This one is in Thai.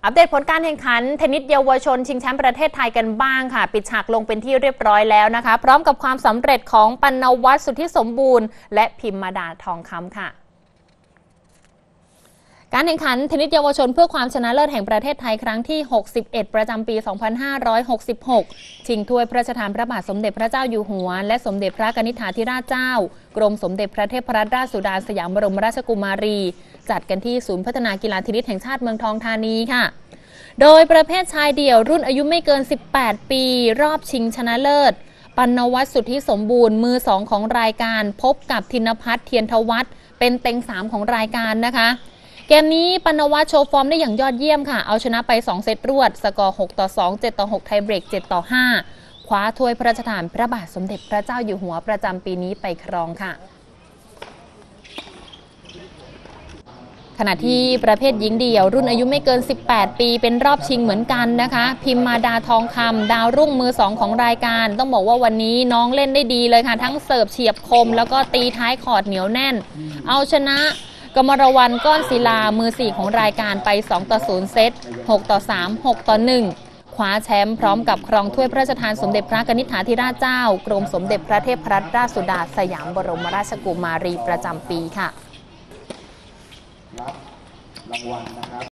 อัปเดตผลการแข่งขันเทนนิสเยาวชนชิงแชมป์ประเทศไทยกันบ้างค่ะปิดฉากลงเป็นที่เรียบร้อยแล้วนะคะพร้อมกับความสำเร็จของปณวัฒน์ สุทธิสมบูรณ์และพิมมาดาทองคำค่ะการแข่งขันเทนนิสเยาวชนเพื่อความชนะเลิศแห่งประเทศไทยครั้งที่ 61 ประจำปี 2566 ชิงถ้วยพระราชทานพระบาทสมเด็จพระเจ้าอยู่หัวและสมเด็จพระนิธิาธิราชเจ้ากรมสมเด็จพระเทพรัตนราชสุดาสยามบรมราชกุมารีจัดกันที่ศูนย์พัฒนากีฬาเทนนิสแห่งชาติเมืองทองธานีค่ะโดยประเภทชายเดี่ยวรุ่นอายุไม่เกิน 18 ปีรอบชิงชนะเลิศปณวัฒน์ สุทธิสมบูรณ์มือ 2 ของรายการพบกับธินภัทร เทียนทวัฒน์เป็นเต็ง 3 ของรายการนะคะเกมนี้ปณวัฒน์โชว์ฟอร์มได้อย่างยอดเยี่ยมค่ะเอาชนะไป2เซตรวดสกอร์ 6-2 7-6 ไทยเบรก 7-5 คว้าถ้วยพระราชทานพระบาทสมเด็จพระเจ้าอยู่หัวประจำปีนี้ไปครองค่ะขณะที่ประเภทหญิงเดี่ยวรุ่นอายุไม่เกิน 18 ปีเป็นรอบชิงเหมือนกันนะคะพิมมาดาทองคำดาวรุ่งมือ 2 ของรายการต้องบอกว่าวันนี้น้องเล่นได้ดีเลยค่ะทั้งเสิร์ฟเฉียบคมแล้วก็ตีท้ายคอร์ตเหนียวแน่นเอาชนะกมรวรรณก้อนศิลามือ 4 ของรายการไป 2-0 เซต 6-3 6-1 คว้าแชมป์พร้อมกับครองถ้วยพระราชทานสมเด็จพระนิธิาธิราชเจ้ากรมสมเด็จพระเทพรัตนราชสุดาสยามบรมราชกุมารีประจำปีค่ะรางวัลนะครับ